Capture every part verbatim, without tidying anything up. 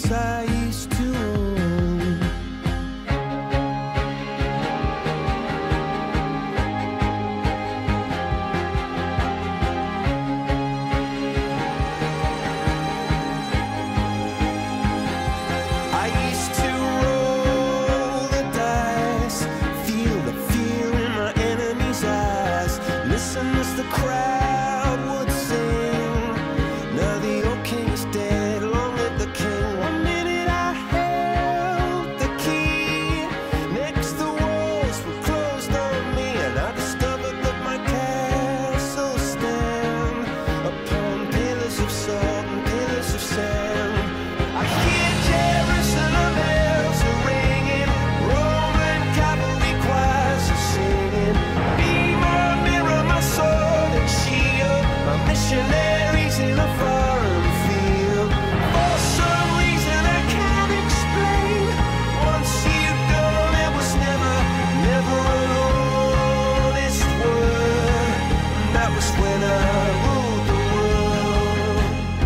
place I used to own. I used to roll the dice, feel the fear in my enemy's eyes, listen as the crowd would sing. Now the old king is dead, long live the king. One minute I held the key, next the walls were closed on me, and I discovered that my castle stand upon pillars of salt and pillars of sand. I hear Jerusalem bells are ringing, Roman cavalry choirs are singing. Be my mirror, my sword and shield, my missionaries in a foreign field. For some reason I can't explain, once you've gone it was never, never an honest word. That was when I ruled the world.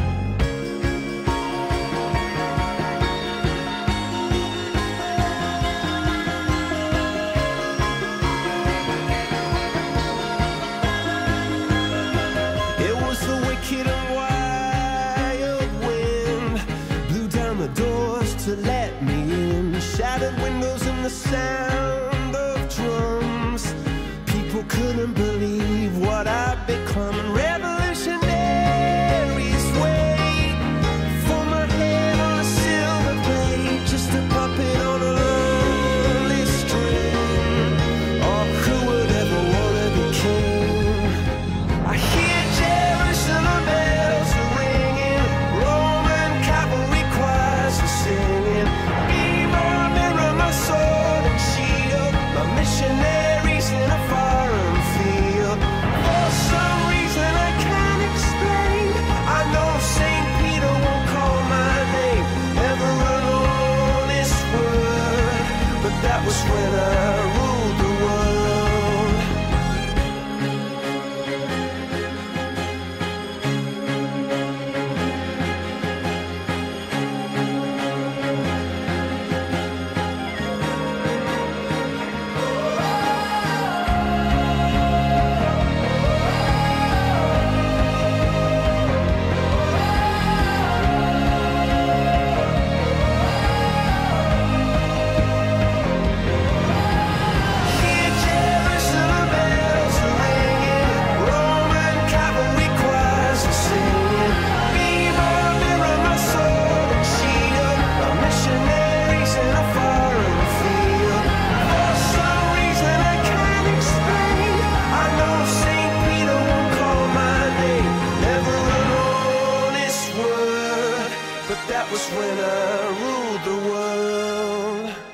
It was the wicked and wild wind, blew down the doors to let me in, shattered windows and the sound of drums. People couldn't believe what I'd become, and revolutionaries wait for my head on a silver plate, just a puppet on a lonely string. Oh, who would ever want to be king? I hear Jerusalem bells are ringing, Roman cavalry choirs are singing. Be my mirror, my sword and shield, my missionaries in a foreign field. For some reason I can't explain, I know Saint Peter won't call my name, never an honest word. But that was when I ruled the world. Hear Jerusalem bells are ringing, Roman cavalry choirs are singing. Be my mirror, my sword and shield, my missionaries in a foreign field. For some reason I can't explain, I know Saint Peter won't call my name, never an honest word. But that was when I ruled the world.